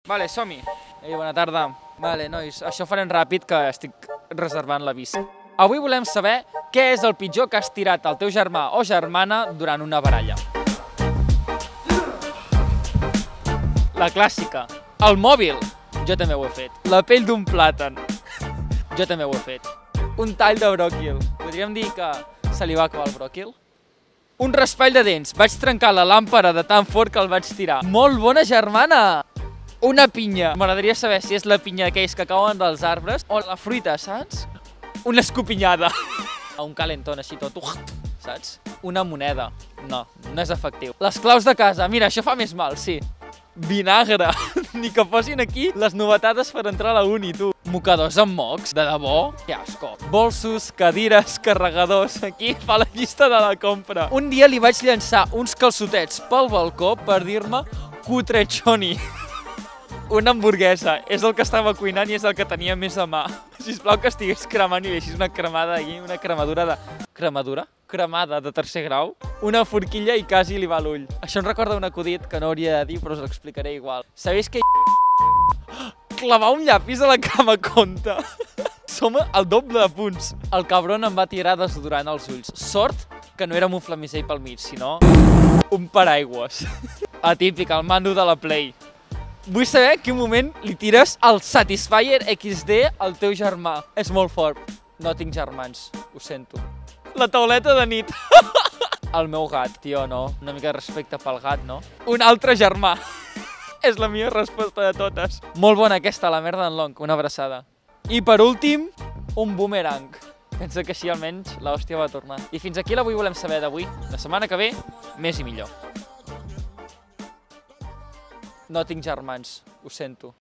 Vale, som-hi. Ei, bona tarda. Vale, nois, això ho farem ràpid, que estic reservant la bici. Avui volem saber què és el pitjor que has tirat al teu germà o germana durant una baralla. La clàssica. El mòbil. Jo també ho he fet. La pell d'un plàtan. Jo també ho he fet. Un tall de bròquil. Podríem dir que se li va acabar el bròquil? Un raspall de dents. Vaig trencar la làmpara de tan fort que el vaig tirar. Molt bona germana! Una pinya. M'agradaria saber si és la pinya d'aquells que cauen dels arbres o la fruita, saps? Una escopinyada. Un calentón així tot, saps? Una moneda. No, no és efectiu. Les claus de casa. Mira, això fa més mal, sí. Vinagre. Ni que posin aquí les novetades per entrar a la uni, tu. Mocadors amb mocs, de debò? Que asco. Bolsos, cadires, carregadors. Aquí fa la llista de la compra. Un dia li vaig llançar uns calçotets pel balcó per dir-me cutrechoni. Una hamburguesa. És el que estava cuinant i és el que tenia més a mà. Sisplau que estigués cremant i deixis una cremada aquí, una cremadura de... Cremadura? Cremada de tercer grau. Una forquilla i quasi li va l'ull. Això em recorda un acudit que no hauria de dir, però us l'explicaré igual. Sabeu que clavar un llapis a la cama compta? Som el doble de punts. El cabron em va tirar desodorant als ulls. Sort que no era un flamisell pel mig, sinó un paraigües. Atípic, el mando de la Play. Vull saber en quin moment li tires el Satisfyer XD al teu germà. És molt fort. No tinc germans, ho sento. La tauleta de nit. El meu gat, tio, no. Una mica de respecte pel gat, no? Un altre germà. És la millor resposta de totes. Molt bona aquesta, la merda d'en Long. Una abraçada. I per últim, un boomerang. Pensa que així almenys l'hòstia va tornar. I fins aquí l'avui volem saber d'avui. La setmana que ve, més i millor. No tinc germans, ho sento.